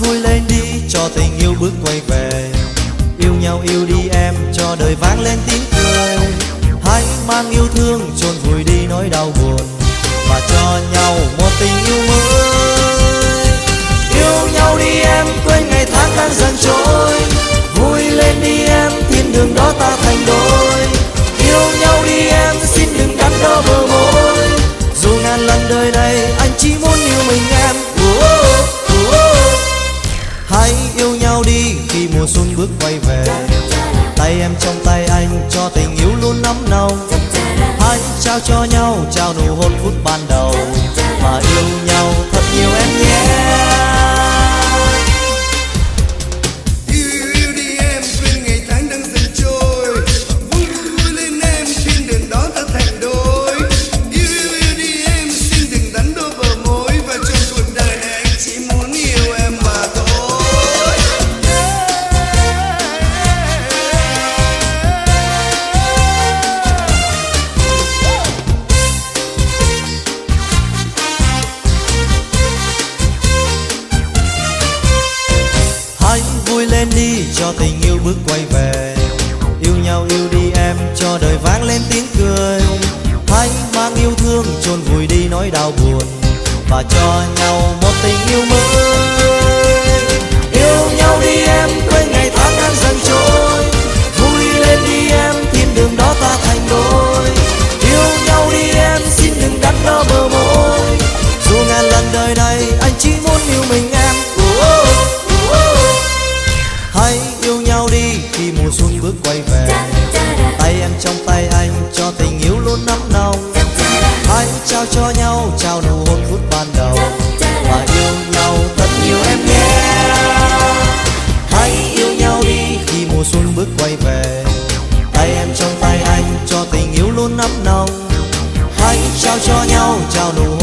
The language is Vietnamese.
vui lên đi cho tình yêu bước quay về. Yêu nhau yêu đi em cho đời vang lên tiếng cười. Hãy mang yêu thương chôn vùi đi nỗi đau buồn và cho nhau một tình yêu mới. Yêu nhau đi em quên ngày tháng đang dần trôi. Vui lên đi em thiên đường đó ta thành đôi. Yêu nhau đi em xin đừng đắn đo bờ môi. Dù ngàn lần đời này anh chỉ muốn yêu mình em. Hãy yêu nhau đi khi mùa xuân bước quay về. Tay em trong tay anh cho tình yêu luôn nóng nồng. Hãy trao cho nhau trao nụ hôn phút ban đầu và yêu nhau thật nhiều em nhé. Yêu đi em quên ngày tháng đang dần trôi. Vui lên em thiên đường đó ta thành đôi. Yêu đi em xin đừng đắn đo bờ môi. Và trong cuộc đời này anh chỉ muốn yêu em mà thôi. Hãy vui lên đi cho tình yêu bước quay về. Yêu nhau yêu đi em cho đời vang lên tiếng cười. Hãy mang yêu thương chôn vùi đi nỗi đau buồn và cho nhau một tình yêu mới. Yêu nhau đi em quên ngày tháng đang dần trôi. Vui lên đi em thiên đường đó ta thành đôi. Yêu nhau đi em xin đừng đắn đo bờ môi. Dù ngàn lần đời này anh chỉ muốn yêu mình em. Hãy yêu nhau đi khi mùa xuân bước quay về. Tay em trong tay anh cho tình yêu luôn nóng nồng. Hãy trao cho nhau trao nụ hôn phút ban đầu và yêu nhau thật nhiều em nhé. Hãy yêu nhau đi khi mùa xuân bước quay về. Tay em trong tay anh cho tình yêu luôn nóng nồng. Hãy trao cho nhau trao nụ